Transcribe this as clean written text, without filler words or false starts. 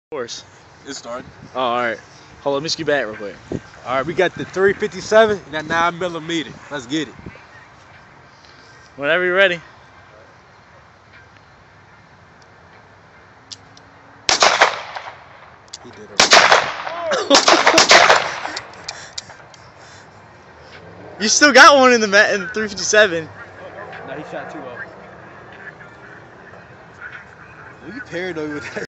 Course. It started. Oh, all right. Hold on, let me scoot back real quick. All right, we got the 357 and that 9mm. Let's get it. Whenever you're ready. He did it. You still got one in the 357. No, he shot 2 up. You paranoid with that.